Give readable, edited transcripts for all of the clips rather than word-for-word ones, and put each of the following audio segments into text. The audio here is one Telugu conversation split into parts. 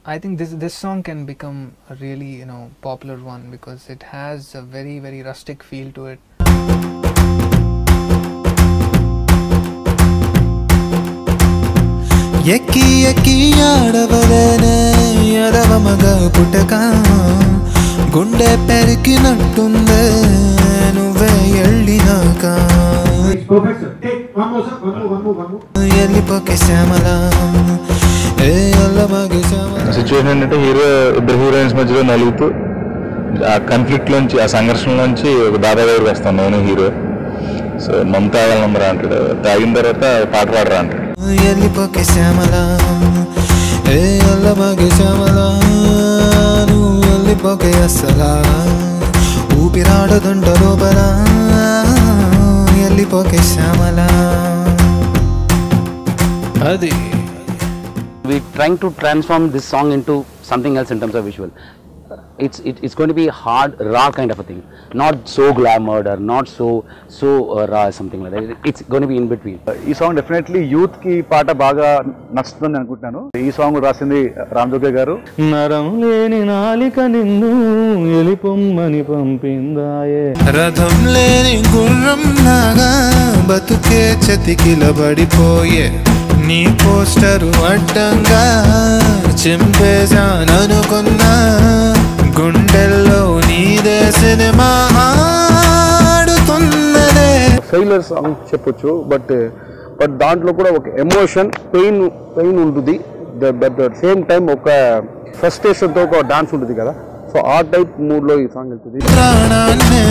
I think this song can become a really popular one because it has a very very rustic feel to it. ఎక్కి ఎక్కి ఆడవలేనే ఎడవ మగ పుట్టక గుండె పెరికినట్టుందే నువ్వే వెళ్ళినాక వెళ్ళిపోకే శ్యామల సిచ్యువేషన్ ఏంటంటే ఇద్దరు హీరోయిన్స్ మధ్యలో నలుగుతూ ఆ కాన్ఫ్లిక్ట్ లోంచి ఆ సంఘర్షణ నుంచి ఒక దాదా దగ్గరికి వస్తాను నేను హీరో. సో మందు తాగాలన్నరా అంటాడు, తాగిన తర్వాత పాట పాడరా అంటాడు. వెళ్ళిపోకే శ్యామల శ్యామల నువ్వు వెళ్ళిపోకే అసలా ఊపిరాడదుంట లోపల వెళ్ళిపోకే శ్యామల. అది we're trying to transform this song into something else in terms of visual. It's going to be hard, raw kind of a thing, not so glamoured or not so raw, something like that. It's going to be in between. ఈ సాంగ్ డెఫినెట్లీ యూత్ కి పాట బాగా నచ్చుతుంది అనుకుంటున్నాను. ఈ సాంగ్ రాసింది రామ్ జోగే గారు. నరం లేని నాలిక నిన్ను ఎలిపొమ్మని పంపిందాయే, రథం లేని గుర్రం నాగా బతుకే చతికిలబడిపోయే నీ పోస్టరు అడ్డంగా చింపేశాననుకున్నా గుండెల్లో నీదే సినిమా ఆడుతున్నదే. ఫెయిలర్ సాంగ్ చెప్పొచ్చు, బట్ దాంట్లో కూడా ఒక ఎమోషన్ పెయిన్ ఉంటుంది. బట్ సేమ్ టైం ఒక ఫ్రస్ట్రేషన్ తో ఒక డాన్స్ ఉంటుంది కదా, సో ఆ టైప్ మూడ్ లో ఈ సాంగ్ వెళ్తుంది. ప్రాణాన్నే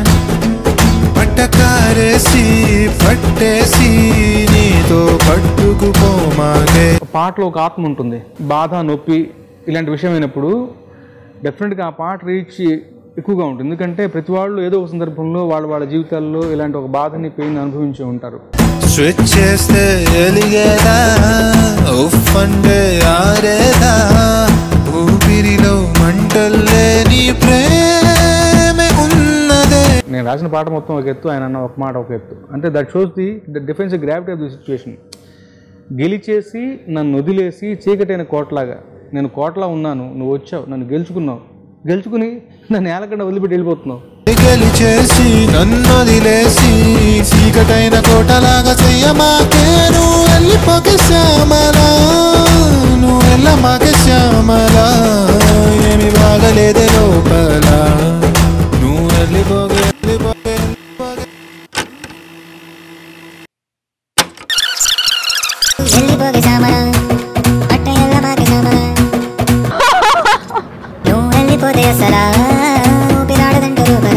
పట్టకారేసి పట్టేసి నీతో పట్టుకుపోమాగే. పాటలో ఒక ఆత్మ ఉంటుంది, బాధ నొప్పి ఇలాంటి విషయం అయినప్పుడు డెఫినెట్గా ఆ పాట రీచ్ ఎక్కువగా ఉంటుంది. ఎందుకంటే ప్రతి వాళ్ళు ఏదో ఒక సందర్భంలో వాళ్ళ జీవితాల్లో ఇలాంటి ఒక బాధని పెయిన్ అనుభవించి ఉంటారు. స్విచ్ చేస్తే ఎలిగేదా ఉఫ్ అంటే ఆరేదా ఊపిరిలో మంటల్లే నీ ప్రేమే ఉన్నదే. నేను రాసిన పాట మొత్తం ఒక ఎత్తు, ఆయన అన్న ఒక మాట ఒక ఎత్తు. అంటే that shows the difference gravity of the situation. గెలిచేసి నన్ను వదిలేసి చీకటైన కోటలాగా నేను కోటలా ఉన్నాను, నువ్వు వచ్చావు నన్ను గెలుచుకున్నావు, గెలుచుకుని నన్ను ఏలకుండా వదిలిపెట్టి వెళ్ళిపోతున్నావు. గెలిచేసి నన్ను వదిలేసి చీకటైన కోటలాగా చెయ్యమాకే నువ్వు వెళ్ళిపోకే శ్యామలా, నువ్వు వెళ్ళమాకే శ్యామలా, ఏమి బాగలేదే లోపల నువ్వు వెళ్ళిపోకే వెళ్ళిపోకే వెళ్ళిపోకే శ్యామలా అట్ట వెళ్ళమాకే శ్యామలా నువ్వు వెళ్ళిపోతే అసలా ఊపిరాడదంట లోపల.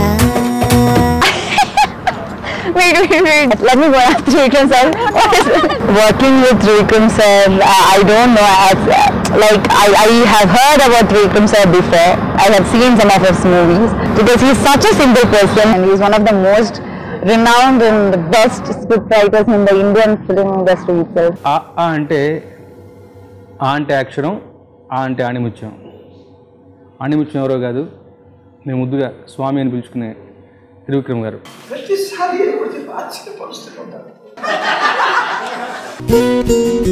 Wait. Let me go ask Vikram sir. Working with Vikram sir, I don't know. I have heard about Vikram sir before. I have seen some of his movies because he's such a simple person and he's one of the most renowned and the best script writers in the Indian film industry itself. ఆ అంటే అక్షరం, ఆ అంటే ఆణిముత్యం. ఆణిముత్యం ఎవరో కాదు, మేము ముద్దుగా స్వామి అని పిలుచుకునే త్రివిక్రమ్ గారు. ప్రతిసారి ఆశ్చర్యపరుస్తూ ఉంటారు.